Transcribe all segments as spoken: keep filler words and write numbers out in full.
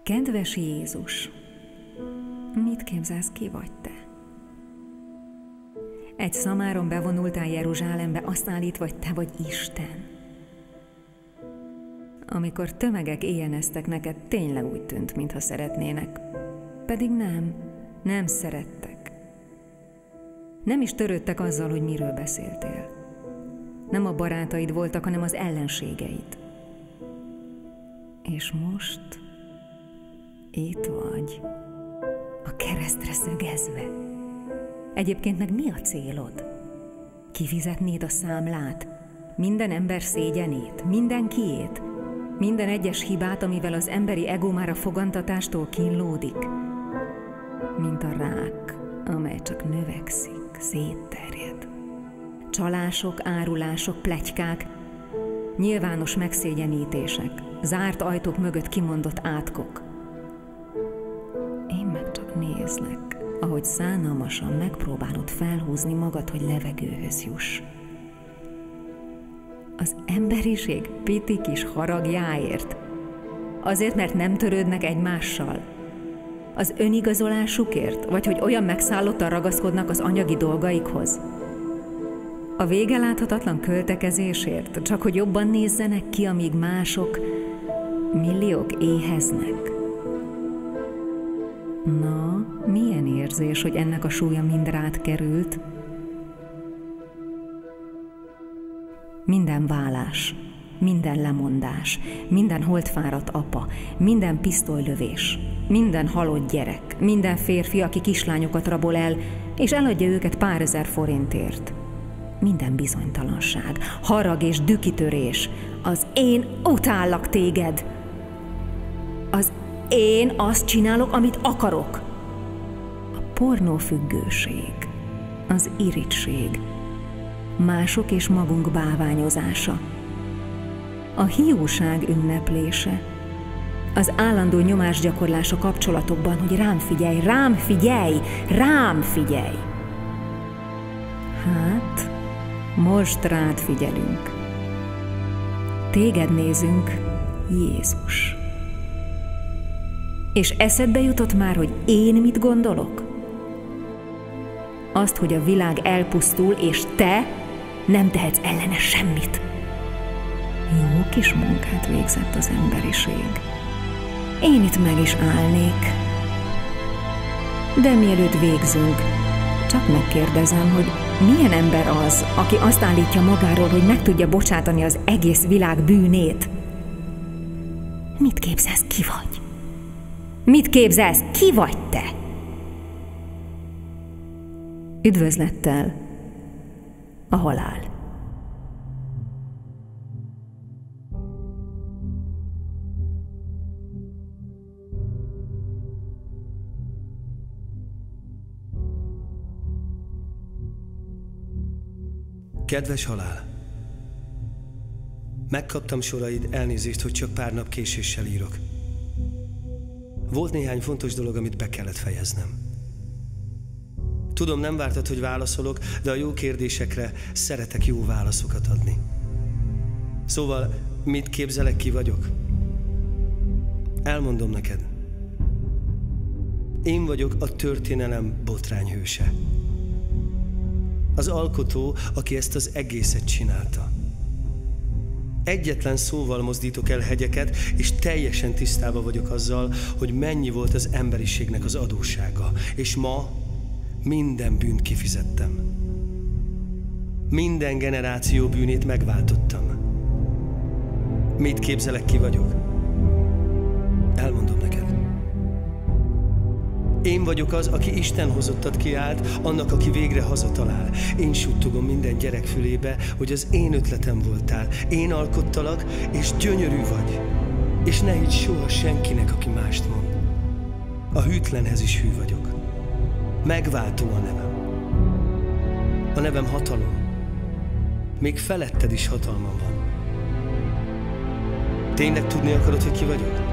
Kedves Jézus, mit képzelsz, ki vagy te? Egy szamáron bevonultál Jeruzsálembe, azt állítva, hogy te vagy Isten. Amikor tömegek éjjeneztek neked, tényleg úgy tűnt, mintha szeretnének. Pedig nem, nem szerettek. Nem is törődtek azzal, hogy miről beszéltél. Nem a barátaid voltak, hanem az ellenségeid. És most itt vagy, a keresztre szögezve. Egyébként meg mi a célod? Kifizetnéd a számlát? Minden ember szégyenét? Mindenkiét? Minden egyes hibát, amivel az emberi ego már a fogantatástól kínlódik? Mint a rák, amely csak növekszik, szétterjed. Csalások, árulások, pletykák, nyilvános megszégyenítések, zárt ajtók mögött kimondott átkok. Én meg csak nézlek, ahogy szánalmasan megpróbálod felhúzni magad, hogy levegőhöz juss. Az emberiség piti kis haragjáért. Azért, mert nem törődnek egymással. Az önigazolásukért, vagy hogy olyan megszállottan ragaszkodnak az anyagi dolgaikhoz. A vége láthatatlan költekezésért, csak hogy jobban nézzenek ki, amíg mások, milliók éheznek. Na, milyen érzés, hogy ennek a súlya mind rád került? Minden vállás, minden lemondás, minden holtfáradt apa, minden pisztolylövés, minden halott gyerek, minden férfi, aki kislányokat rabol el, és eladja őket pár ezer forintért. Minden bizonytalanság, harag és dühkitörés, az én utállak téged. Az én azt csinálok, amit akarok. A pornófüggőség, az irigység, mások és magunk bálványozása, a hiúság ünneplése, az állandó nyomásgyakorlás a kapcsolatokban, hogy rám figyelj, rám figyelj, rám figyelj. Hát, most rád figyelünk. Téged nézünk, Jézus. És eszedbe jutott már, hogy én mit gondolok? Azt, hogy a világ elpusztul, és te nem tehetsz ellene semmit. Jó kis munkát végzett az emberiség. Én itt meg is állnék. De mielőtt végzünk, csak megkérdezem, hogy milyen ember az, aki azt állítja magáról, hogy meg tudja bocsátani az egész világ bűnét? Mit képzelsz, ki vagy? Mit képzelsz, ki vagy te? Üdvözlettel, a halál. Kedves halál! Megkaptam soraid, elnézést, hogy csak pár nap késéssel írok. Volt néhány fontos dolog, amit be kellett fejeznem. Tudom, nem vártad, hogy válaszolok, de a jó kérdésekre szeretek jó válaszokat adni. Szóval, mit képzelek, ki vagyok? Elmondom neked. Én vagyok a történelem botrányhőse. Az alkotó, aki ezt az egészet csinálta. Egyetlen szóval mozdítok el hegyeket, és teljesen tisztában vagyok azzal, hogy mennyi volt az emberiségnek az adóssága. És ma minden bűnt kifizettem. Minden generáció bűnét megváltottam. Mit képzelek, ki vagyok? Elmondom neked. Én vagyok az, aki Isten hozottat kiállt, annak, aki végre hazatalál. Én suttogom minden gyerek fülébe, hogy az én ötletem voltál. Én alkottalak, és gyönyörű vagy. És ne higgy soha senkinek, aki mást mond. A hűtlenhez is hű vagyok. Megváltó a nevem. A nevem hatalom. Még feletted is hatalmam van. Tényleg tudni akarod, hogy ki vagyok?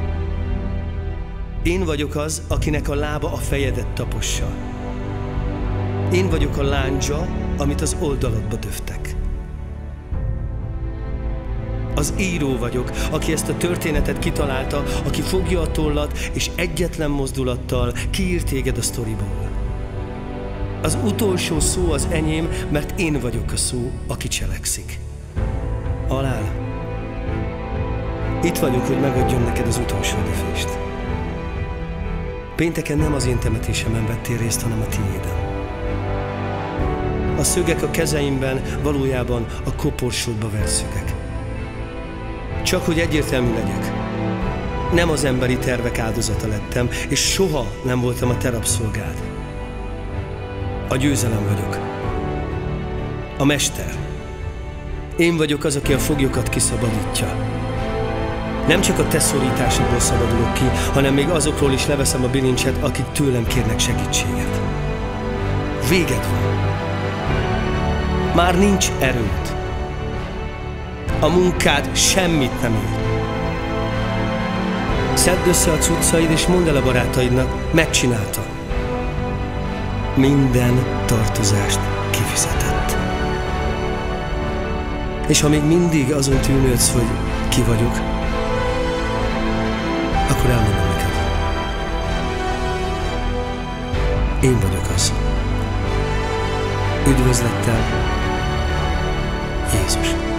Én vagyok az, akinek a lába a fejedet tapossa. Én vagyok a láncsa, amit az oldaladba döftek. Az író vagyok, aki ezt a történetet kitalálta, aki fogja a tollat, és egyetlen mozdulattal kiír téged a sztoriból. Az utolsó szó az enyém, mert én vagyok a szó, aki cselekszik. Alál, itt vagyok, hogy megadjam neked az utolsó löfést. Pénteken nem az én temetésemen vettél részt, hanem a tiéden. A szögek a kezeimben valójában a koporsódba vert szögek. Csak hogy egyértelmű legyek, nem az emberi tervek áldozata lettem, és soha nem voltam a te rabszolgád. A győzelem vagyok. A mester. Én vagyok az, aki a foglyokat kiszabadítja. Nem csak a te szorításodból szabadulok ki, hanem még azokról is leveszem a bilincset, akik tőlem kérnek segítséget. Véged van. Már nincs erőd. A munkád semmit nem ér. Szedd össze a cuccaid, és mondd el a barátaidnak, megcsinálta. Minden tartozást kifizetett. És ha még mindig azon tűnődsz, hogy ki vagyok, akkor elmondom neked. Én vagyok az. Üdvözlettel, Jézus.